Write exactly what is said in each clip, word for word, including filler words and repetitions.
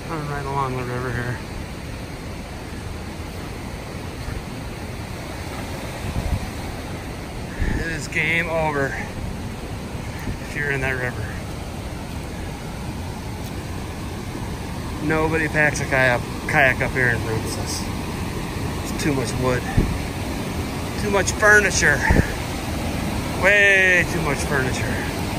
Running right along the river here. It is game over if you're in that river. Nobody packs a kayak, kayak up here in Princess. It's too much wood. Too much furniture. Way too much furniture.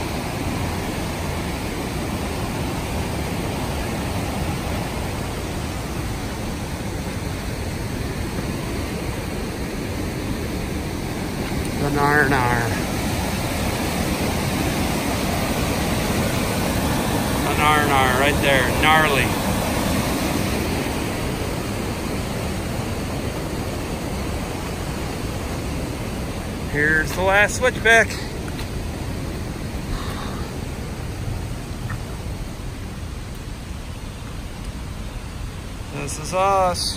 The nar nar. The nar nar right there. Gnarly. Here's the last switchback. This is us.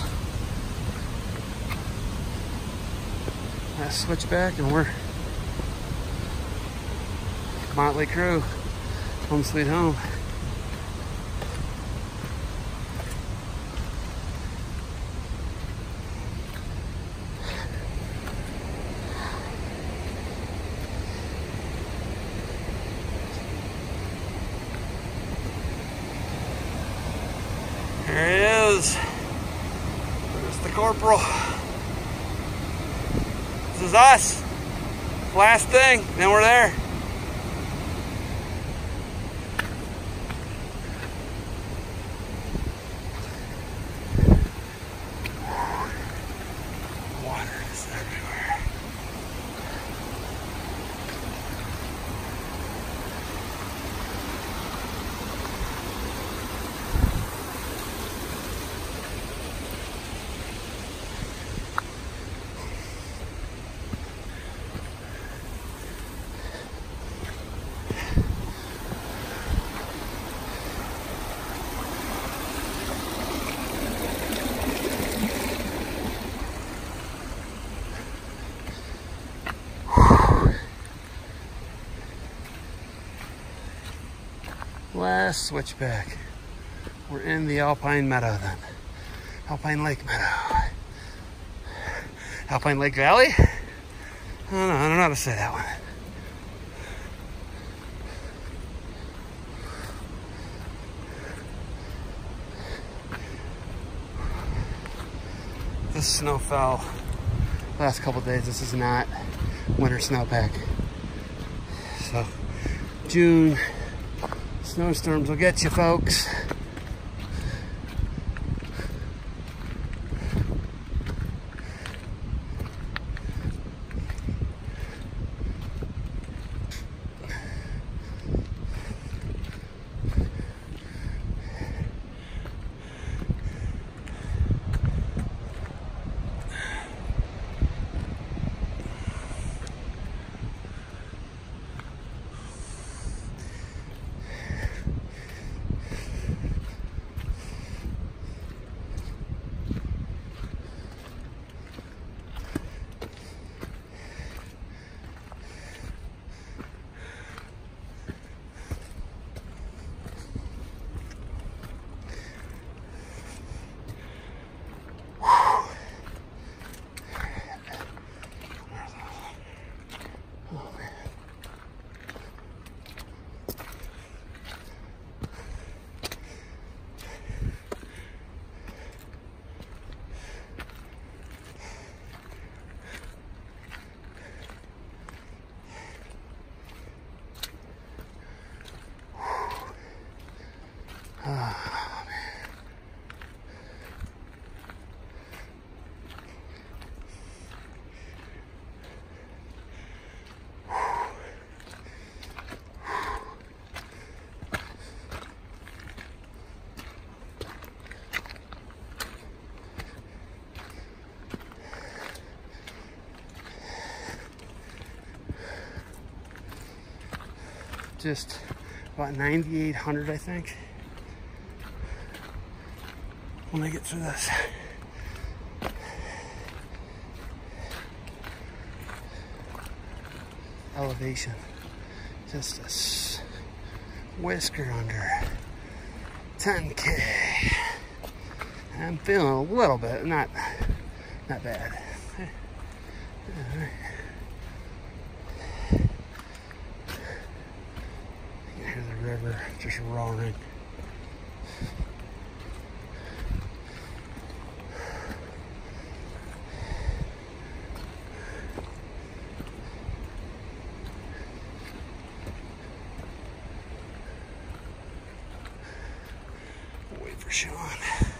Last switchback, and we're motley crew. Home sweet home. There he is. There's the corporal. This is us. Last thing, then we're there. Water is everywhere. Last switchback. We're in the Alpine Meadow then. Alpine Lake Meadow. Alpine Lake Valley? I don't know, I don't know how to say that one. This snow fell last couple days. This is not winter snowpack. So June snowstorms will get you, folks. Oh, man. Just about ninety-eight hundred, I think, when I get through this. Elevation, just a whisker under ten K. I'm feeling a little bit, not, not bad. All right. Here's the river just roaring. Wait for Sean.